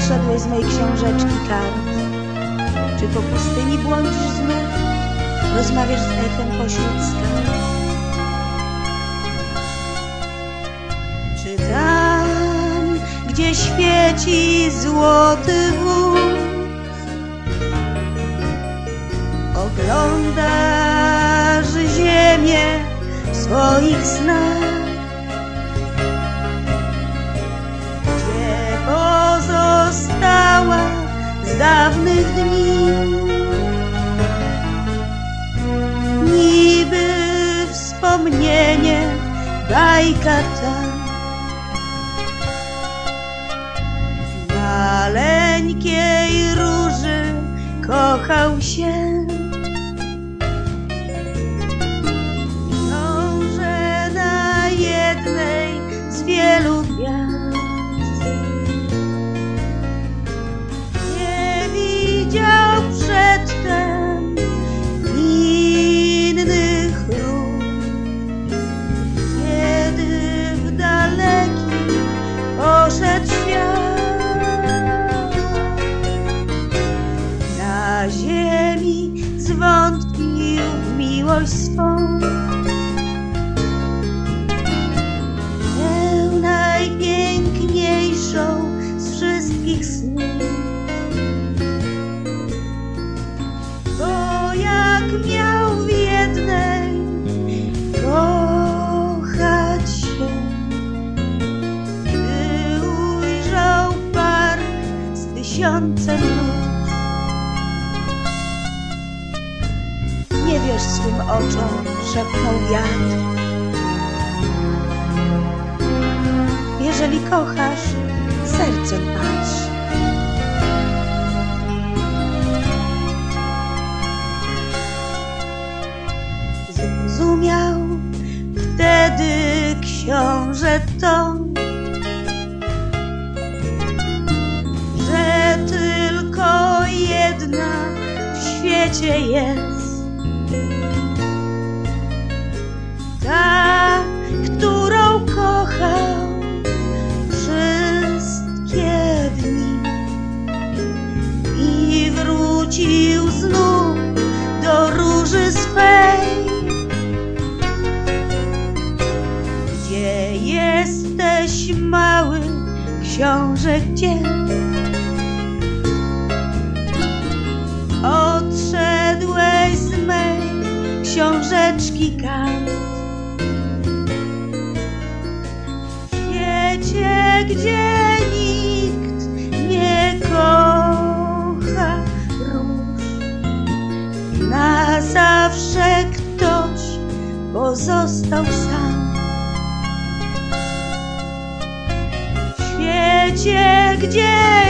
zeszedłeś z mej książeczki kart? Czy po pustyni błądzisz znów? Rozmawiasz z echem pośród skał? Czy tam, gdzie świeci złoty wóz, oglądasz ziemię w swoich snach? Gdzie pozostała z dawnych dni? Niby wspomnienie, bajka ta. W maleńkiej róży kochał się. Książę na jednej z wielu gwiazd. Nie widział przedtem innych róż, kiedy w daleki poszedł świat. Na ziemi zwątpił w miłość swą, tę najpiękniejszą z wszystkich snów. Bo jak miał w jednej kochać się, gdy ujrzał park z tysiącem róż. Nie wierz swym oczom, szepnął wiatr. Jeżeli kochasz, sercem patrz. Zrozumiał wtedy książę to, że tylko jedna w świecie jest. Ta, którą kochał wszystkie dni, i wrócił znów do róży swej. Gdzie jesteś, mały książę, gdzie? Odszedłeś z mej książeczki kart. W świecie, gdzie nikt nie kocha róż, na zawsze ktoś pozostał sam. W świecie, gdzie